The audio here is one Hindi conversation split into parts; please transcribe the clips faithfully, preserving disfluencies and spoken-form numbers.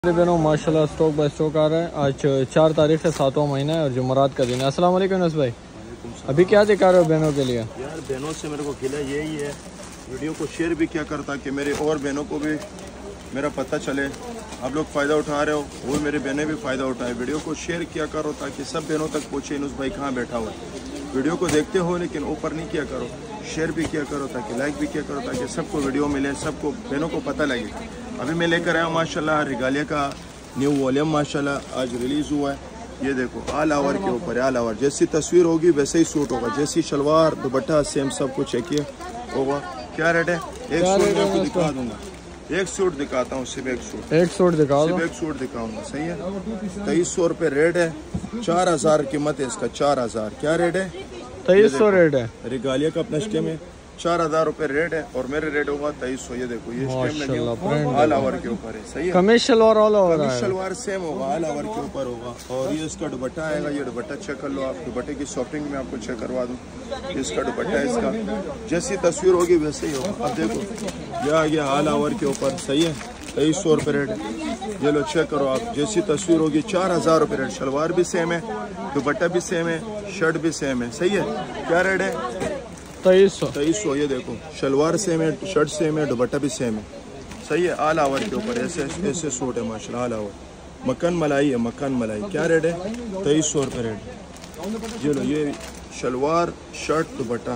मेरे बहनों माशाल्लाह स्टॉक बाय स्टॉक आ रहा है। आज चार तारीख है, सातवां महीना है और जुमरात का दिन है। अस्सलाम वालेकुम अनस भाई, अभी क्या दिखा रहे हो बहनों के लिए? यार बहनों से मेरे को गिला यही है, वीडियो को शेयर भी क्या करता कि मेरे और बहनों को भी मेरा पता चले। आप लोग फ़ायदा उठा रहे हो, वो मेरे बहनें भी फ़ायदा उठाए। वीडियो को शेयर किया करो ताकि सब बहनों तक पहुँचे इनुस भाई कहाँ बैठा हुआ है। वीडियो को देखते हो लेकिन ऊपर नहीं किया करो, शेयर भी किया करो ताकि लाइक भी किया करो ताकि सबको वीडियो मिले, सबको बहनों को पता लगे। अभी मैं लेकर आया हूँ माशाल्लाह रिगालिया का न्यू वॉल्यूम, माशाल्लाह आज रिलीज़ हुआ है। ये देखो ऑल ओवर के ऊपर, ऑल ओवर जैसी तस्वीर होगी वैसे ही सूट होगा, जैसी शलवार दुपट्टा सेम सब कुछ एक ही होगा। क्या रेट है? एक सूट मैं आपको दिखा दूंगा, एक सूट दिखाता हूँ, सिर्फ एक सूट एक सूट दिखाओ, सिर्फ एक सूट दिखाऊंगा। सही है, तेईस सौ रुपये रेट है, चार हज़ार कीमत है इसका, चार हज़ार क्या रेट है? तेईस सौ रेट है। रिगालिया का अपना स्टेम है, चार हजार रुपये रेट है और मेरे रेट होगा तेईस सौ। ये देखो ये स्टेम लगे ऑल ओवर के ऊपर है। सही है, कमीज शलवार ऑल ओवर है, शलवार सेम होगा, ऑल ओवर के ऊपर होगा। और ये इसका दुपट्टा आएगा, ये दुपट्टा चेक कर लो आप, दुपट्टे की शॉपिंग में आपको चेक करवा दूँ। इसका दुपट्टा है, इसका जैसी तस्वीर होगी वैसे ही होगा। अब देखो ये आ गया ऑल ओवर के ऊपर। सही है, तेईस सौ रुपये रेट है। ये लो चेक करो आप, जैसी तस्वीर होगी चार हजार रुपये रेट। शलवार भी सेम है, दुपट्टा भी सेम है, शर्ट भी सेम है। सही है, क्या रेट है? तेईस सौ तेईस सौ। ये देखो शलवार सेम है, शर्ट सेम है, दुपट्टा भी सेम है। सही है, ऑल ओवर के ऊपर ऐसे ऐसे सूट है माशाल्लाह, ऑल ओवर। मक्खन मलाई है, मक्खन मलाई क्या रेट है? तेईस सौ रुपये रेट। ये लो ये शलवार शर्ट दुपट्टा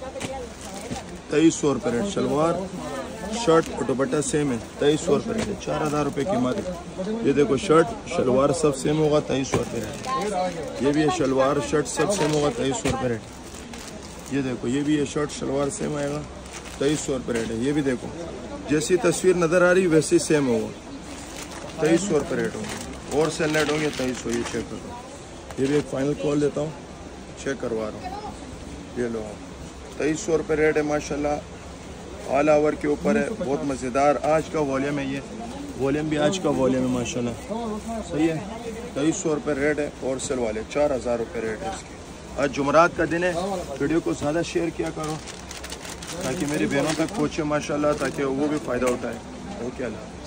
तेईस सौ रुपये रेट। शलवार शर्ट और दुपट्टा सेम है, तेईस सौ रुपये रेट है, चार हज़ार रुपये कीमत है। ये देखो शर्ट शलवार सब सेम होगा, तेईस सौ रुपये रेट। ये भी है शलवार शर्ट सब सेम होगा, तेईस सौ रुपये रेट। ये देखो ये भी है शर्ट शलवार सेम आएगा, तेईस सौ रुपये रेट है। ये भी देखो जैसी तस्वीर नज़र आ रही वैसे ही सेम होगा, तेईस सौ रुपये रेट होगा। और सेल रेट होंगे तेईस सौ। ये चेक करो, ये भी एक फाइनल कॉल देता हूँ, चेक करवा रहा हूँ। ये लो आप, तेईस सौ रुपये रेट है माशाल्लाह, ऑल ओवर के ऊपर है, बहुत मज़ेदार। आज का वॉल्यूम है, ये वॉल्यूम भी आज का वॉल्यूम है माशाल्लाह। सही है, तेईस सौ रुपये रेट है और सेल वाले चार हज़ार रुपये रेट है इसकी। आज जुमरात का दिन है, वीडियो को ज़्यादा शेयर किया करो ताकि मेरी बहनों तक पहुँचे माशाल्लाह, ताकि वो भी फ़ायदा उठाए। ओके अल्लाह।